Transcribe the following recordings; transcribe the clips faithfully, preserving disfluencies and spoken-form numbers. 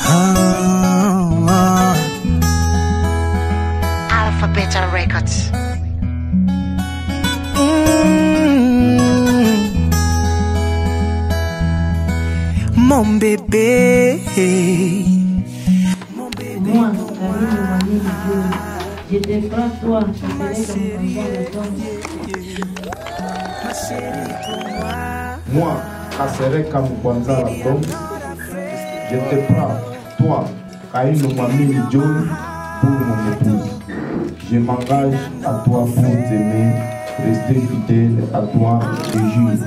Oh, oh. Alphabet Records. Mm. Mon bébé, mon bébé. Moi, je te prends toi, je te laisse moi, Cedrick comme Kwanza la tombe, je te prends toi, Kaino Mamini John, pour mon épouse. Je m'engage à toi pour t'aimer, rester fidèle à toi, je jure.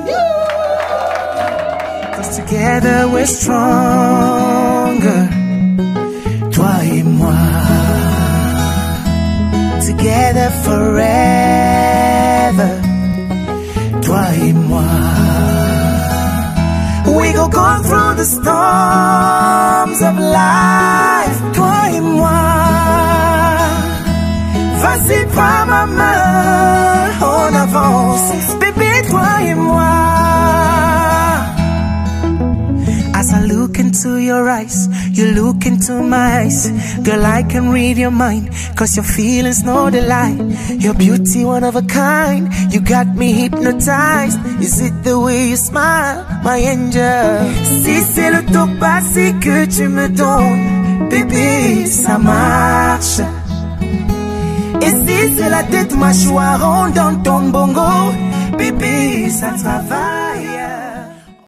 Cause together we're stronger, toi et moi. Together forever, toi et moi. We go go through the storms of life, toi et moi. Vas-y, prends ma main, on avance, bébé, toi et moi. As I look into your eyes, you look into my eyes. Girl, I can read your mind, cause your feelings know the lie. Your beauty one of a kind, you got me hypnotized. Is it the way you smile, my angel? Si c'est le tout passé que tu me donnes, bébé, ça marche. Et si c'est la tête mâchoire ronde dans ton bongo, bébé, ça travaille.